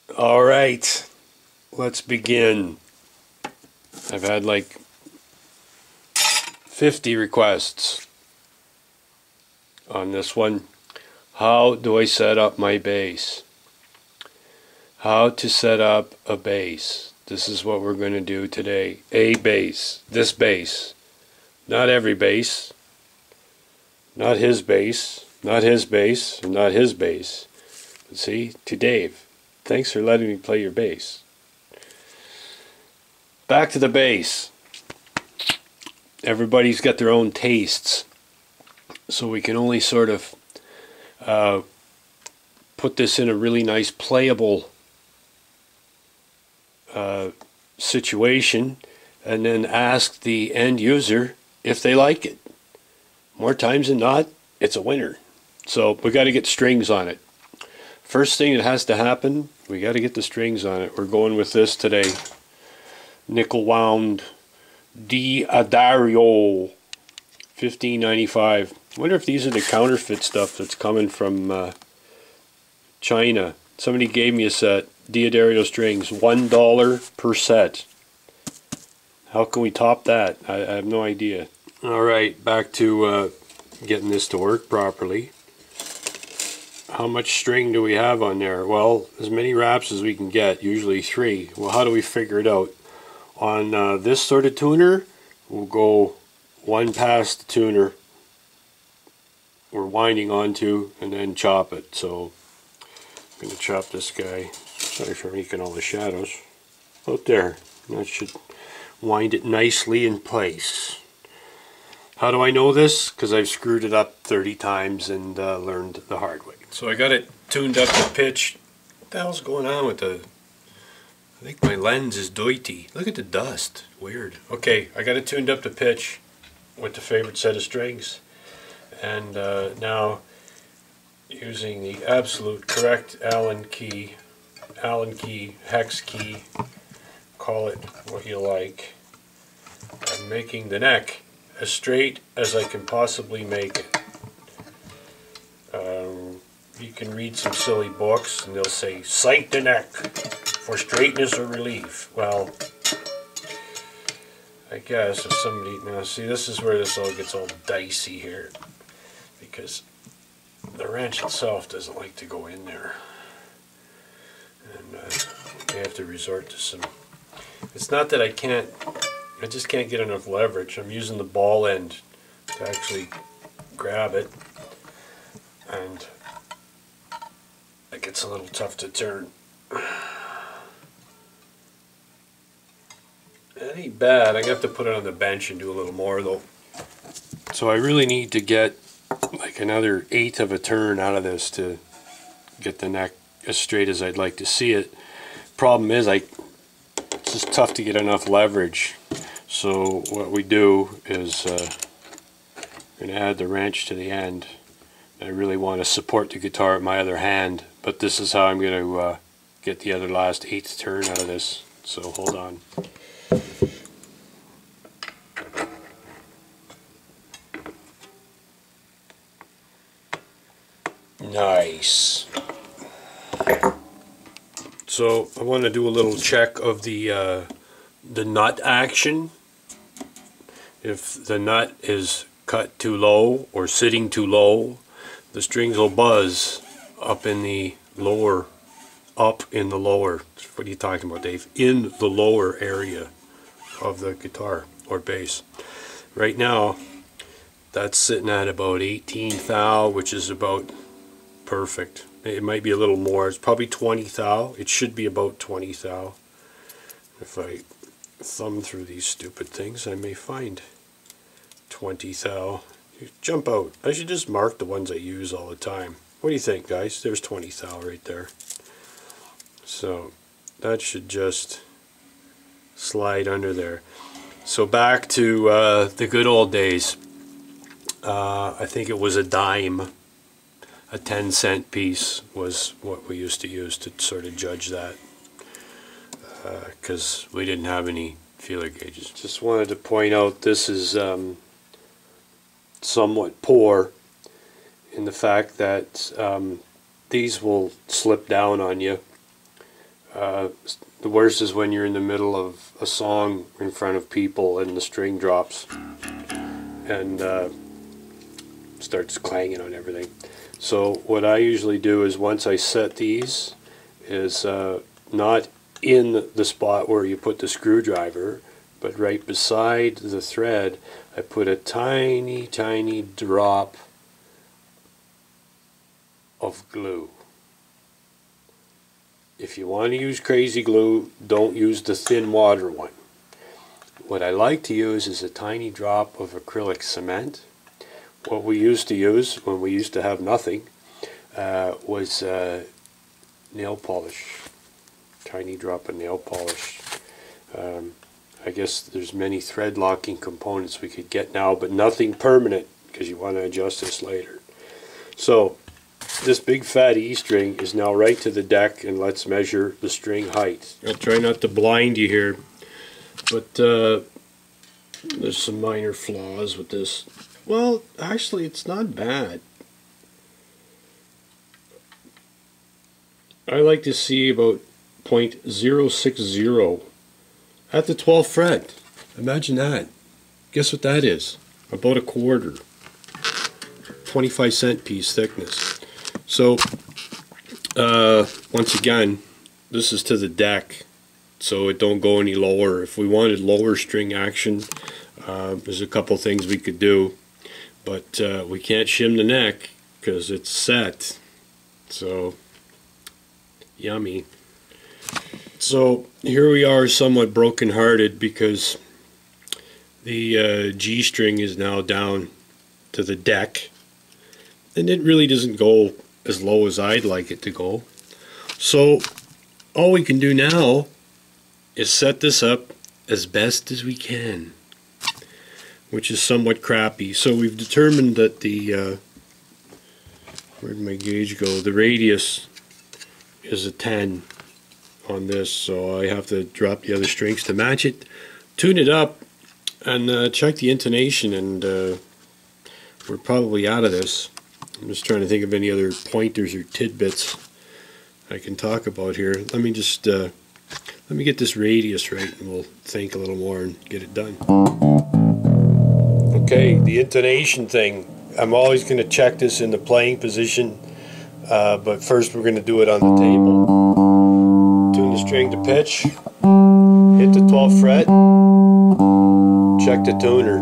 All right, let's begin. I've had like 50 requests on this one. How do I set up my base? How to set up a base. This is what we're going to do today. A base. This base. Not every base. Not his base. Not his base. Not his base. But see, to Dave. Thanks for letting me play your bass. Back to the bass. Everybody's got their own tastes, so we can only sort of put this in a really nice playable situation, and then ask the end user if they like it. More times than not, it's a winner. So we got to get strings on it. First thing that has to happen, we got to get the strings on it. We're going with this today. Nickel wound D'Addario, $15.95. I wonder if these are the counterfeit stuff that's coming from China. Somebody gave me a set, D'Addario strings, $1 per set. How can we top that? I have no idea. Alright, back to getting this to work properly. How much string do we have on there? Well, as many wraps as we can get, usually 3. Well, how do we figure it out? On this sort of tuner, we'll go one past the tuner we're winding onto and then chop it. So I'm going to chop this guy. Sorry for making all the shadows. Out there. That should wind it nicely in place. How do I know this? Because I've screwed it up 30 times and learned the hard way. So I got it tuned up to pitch. What the hell's going on with the... I think my lens is dirty. Look at the dust. Weird. Okay, I got it tuned up to pitch with the favorite set of strings. And now, using the absolute correct Allen key, hex key, call it what you like, I'm making the neck as straight as I can possibly make it. You can read some silly books and they'll say, sight the neck for straightness or relief. Well, I guess if somebody, now see, this is where this all gets all dicey here, because the wrench itself doesn't like to go in there, and you have to resort to some, it's not that I just can't get enough leverage. I'm using the ball end to actually grab it, and it gets a little tough to turn. That ain't bad. I have to put it on the bench and do a little more though. So I really need to get like another 1/8 of a turn out of this to get the neck as straight as I'd like to see it. Problem is, it's just tough to get enough leverage. So what we do is we're going to add the wrench to the end. I really want to support the guitar with my other hand, but this is how I'm going to get the other last 1/8 turn out of this. So hold on. Nice. So I want to do a little check of the nut action. If the nut is cut too low or sitting too low, the strings will buzz up in the lower. What are you talking about, Dave? In the lower area of the guitar or bass. Right now, that's sitting at about 18 thou, which is about perfect. It might be a little more. It's probably 20 thou. It should be about 20 thou. If I thumb through these stupid things, I may find 20 thou. Jump out. I should just mark the ones I use all the time. What do you think, guys? There's 20 thou right there. So that should just slide under there. So back to the good old days. I think it was a dime. A 10-cent piece was what we used to use to sort of judge that, because we didn't have any feeler gauges. Just wanted to point out this is somewhat poor in the fact that these will slip down on you The worst is when you're in the middle of a song in front of people and the string drops and starts clanging on everything. So what I usually do is, once I set these, is not in the spot where you put the screwdriver, but right beside the thread, I put a tiny, tiny drop of glue. If you want to use crazy glue, don't use the thin water one. What I like to use is a tiny drop of acrylic cement. What we used to use when we used to have nothing was nail polish. Tiny drop of nail polish. I guess there's many thread locking components we could get now, but nothing permanent, because you want to adjust this later. So this big fat E string is now right to the deck, and let's measure the string height. I'll try not to blind you here, but there's some minor flaws with this. Well, actually it's not bad. I like to see about 0.060 at the 12th fret. Imagine that. Guess what that is? About a quarter. 25-cent piece thickness. So once again, this is to the deck, so it don't go any lower. If we wanted lower string action, there's a couple things we could do, but we can't shim the neck because it's set. So yummy. So here we are, somewhat broken-hearted, because the G string is now down to the deck, and it really doesn't go as low as I'd like it to go. So all we can do now is set this up as best as we can, which is somewhat crappy. So we've determined that the where'd my gauge go? The radius is a 10 on this, so I have to drop the other strings to match it, tune it up, and check the intonation, and we're probably out of this. I'm just trying to think of any other pointers or tidbits I can talk about here. Let me just let me get this radius right, and we'll think a little more and get it done. Okay, the intonation thing. I'm always going to check this in the playing position, but first we're going to do it on the table. Tune the string to pitch, hit the 12th fret, check the tuner.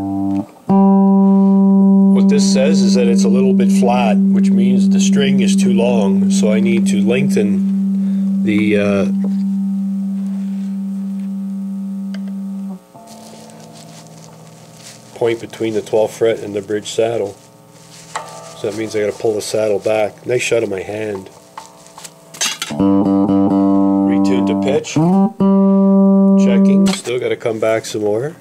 What this says is that it's a little bit flat, which means the string is too long, so I need to lengthen the point between the 12th fret and the bridge saddle. So that means I got to pull the saddle back. Nice shot of my hand. Retune to pitch. Checking. Still got to come back some more.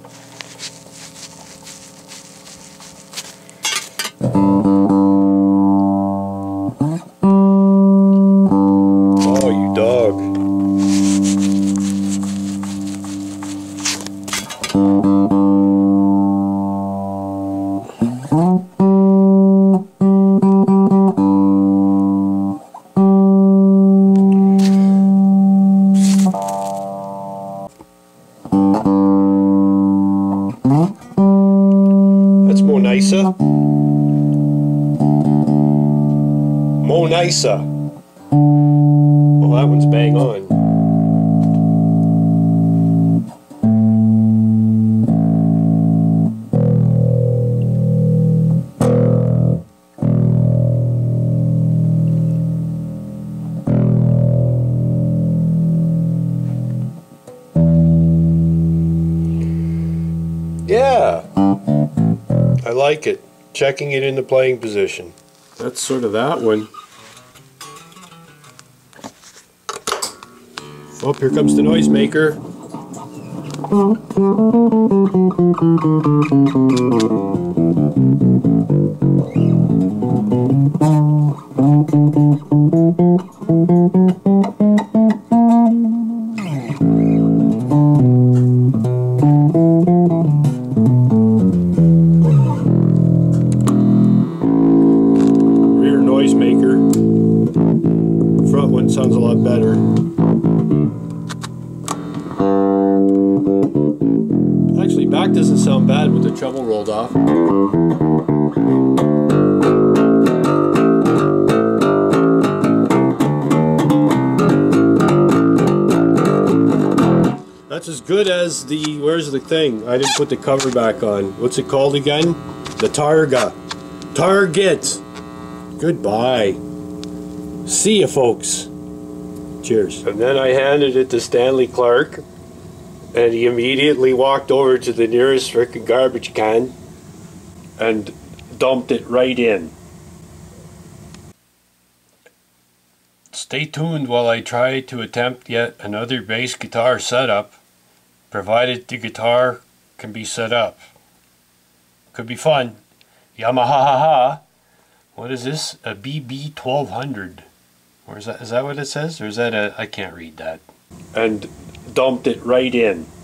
Oh, you dog. That's Mo Nisa. Mo Nisa. Well, that one's bang on. Yeah, I like it. Checking it in the playing position. That's sort of that one. Oh, here comes the noisemaker. Rear noisemaker. Front one sounds a lot better. Actually, back doesn't sound bad with the treble rolled off. That's as good as the, where's the thing? I didn't put the cover back on. What's it called again? The Targa. Target. Goodbye. See ya, folks. Cheers. And then I handed it to Stanley Clark, and he immediately walked over to the nearest frickin' garbage can and dumped it right in. Stay tuned while I try to attempt yet another bass guitar setup, provided the guitar can be set up. Could be fun. Yamaha. What is this? A BB 1200. Or is that what it says? Or is that a... I can't read that. And dumped it right in.